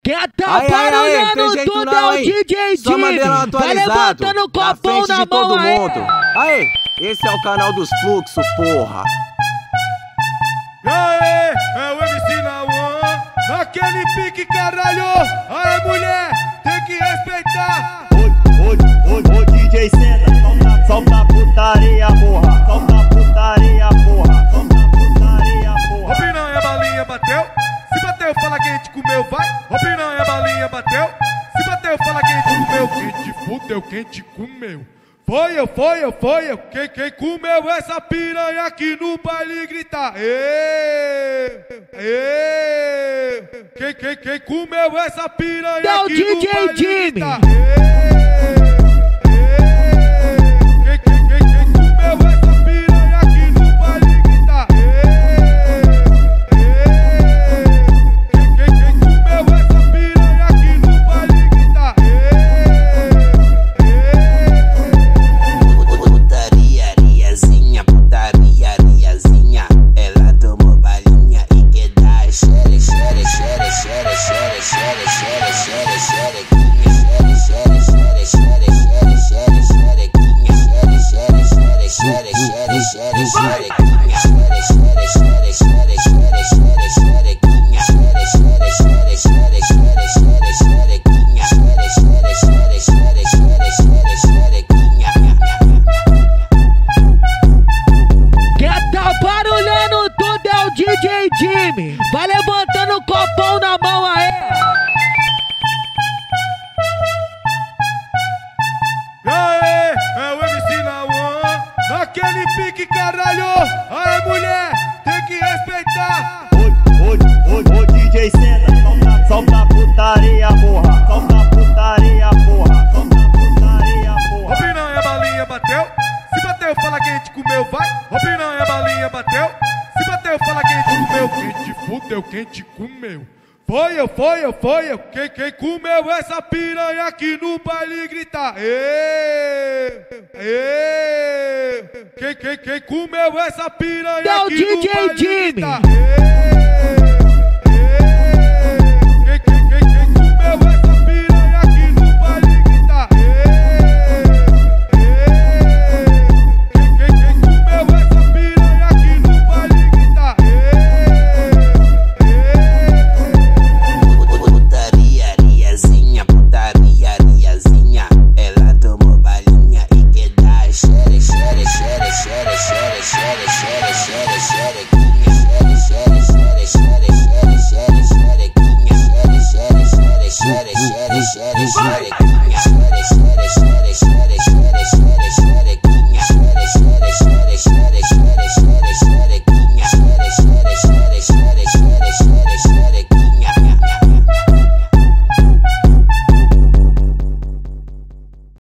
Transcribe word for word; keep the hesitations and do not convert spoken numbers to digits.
Quer tá barulhando tudo é o D J Só mandando atualizado. Vai levantando o copão na mão todo aí. mundo. Aí, esse é o canal dos fluxos, porra. E aí, é o M C na One, naquele pique, caralho. Aí, mulher, tem que respeitar. Ô, ô, ô, ô, D J Senta, solta, solta putaria, porra. Solta putaria, porra. Solta putaria, porra. Ô, piranha, balinha, bateu. Se bateu, fala quem te comeu, vai. Ô, piranha, balinha, bateu. Se bateu, fala quem te comeu. Quem te fudeu, quem te comeu. Foi eu, foi eu, foi eu. Quem, quem comeu essa piranha aqui no baile grita. Ê, ê. Quem, quem, quem comeu essa piranha aqui no baile grita. Ê, ê. Quem, quem, quem, quem comeu essa piranha aqui no baile grita. Ê, ê. Quem, quem, quem comeu essa piranha aqui no baile grita. Putariazinha, putariazinha, ela tomou balinha e quer dar xere, xere, xere, xere, xere, xere, xere, xere, xerequinha, xere, xere, xere, xere, xere, xere, xerequinha, xere, xere, xere, xere, xere, xere, xerequinha, xere, xere, xere, xere, xere, xere, xerequinha, xere, xere, xere, xere, xere, xere, xerequinha, xere, xere, xere, xere, xere, xere, xerequinha. Quer tá barulhando tudo é o D J Jimmy. Vai levantando o copão na mão aí. E aí, é o M C na One, naquele pique, caralho. Aí, mulher, tem que respeitar. Ô, ô, ô, ô, D J Senta, solta, solta putaria, porra. Solta putaria, porra. Solta putaria, Ô, porra. piranha, balinha, bateu. Se bateu, fala quem te comeu, vai. Ô, piranha, balinha, bateu. Se bateu, fala quem te comeu. Quem te fudeu, quem te comeu. Foi eu, foi eu, foi eu. Quem, quem comeu essa piranha aqui no baile grita. Ê, ê. Quem, quem, quem comeu essa piranha É o aqui D no J baile Jimmy. grita. Ê, ê. Quem, quem, quem, quem comeu essa piranha aqui no baile grita. Ê, ê. Quem, quem, quem comeu essa piranha aqui no baile grita. Putariazinha, putariazinha, ela tomou balinha e quer dar xere, xere, xere, xere, xere, xere, xere, xere, xerequinha, xere, xere, xere, xere, xere, xere, xerequinha, xere, xere, xere, xere, xere, xere, xerequinha, xere, xere, xere.